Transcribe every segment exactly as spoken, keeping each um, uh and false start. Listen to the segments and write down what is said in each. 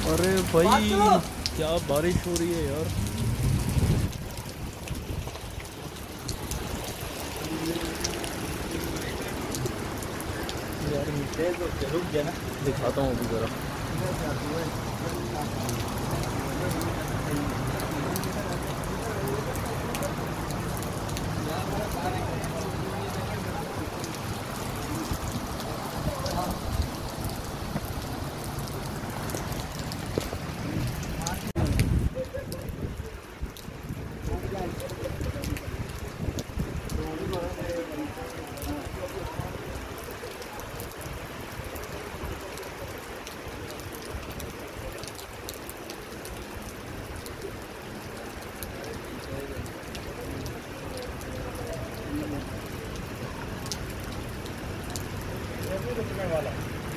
अरे भाई क्या बारिश हो रही है यार। यार रुक गया ना, दिखाता हूँ अभी ज़रा। वाला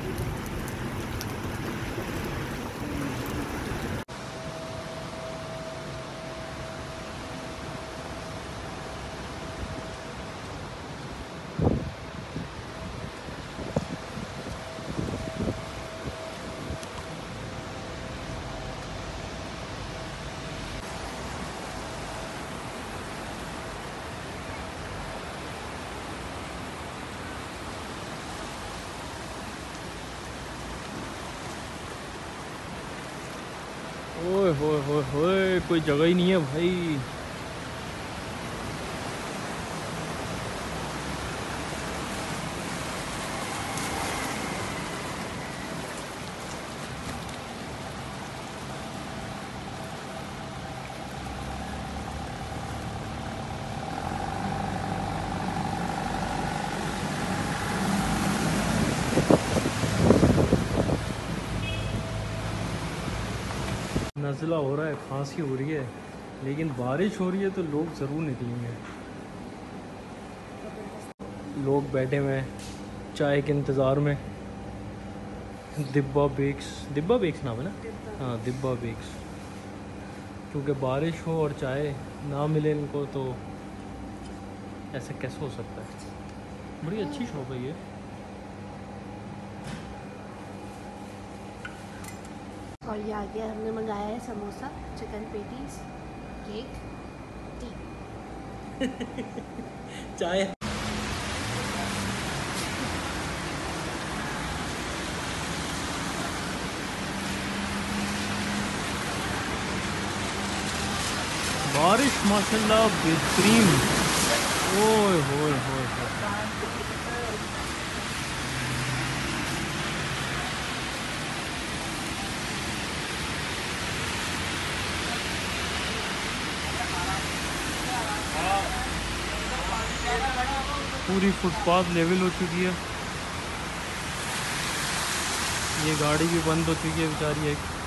ओए होए होए होए, कोई जगह ही नहीं है भाई। नज़ला हो रहा है, खांसी हो रही है, लेकिन बारिश हो रही है तो लोग ज़रूर निकलेंगे। लोग बैठे हुए हैं चाय के इंतज़ार में। दिब्बा बेक्स, दिब्बा बेक्स नाम है ना? हाँ, दिब्बा बेक्स। क्योंकि बारिश हो और चाय ना मिले इनको तो ऐसा कैसे हो सकता है। बड़ी अच्छी शॉप है ये। और ये आगे हमने मंगाया है samosa, chicken patties, cake, tea. चाय। बारिश माशाल्लाह बेहतरीन। ओए होए होए होए। पूरी फुटपाथ लेवल हो चुकी है। ये गाड़ी भी बंद हो चुकी है बेचारी एक।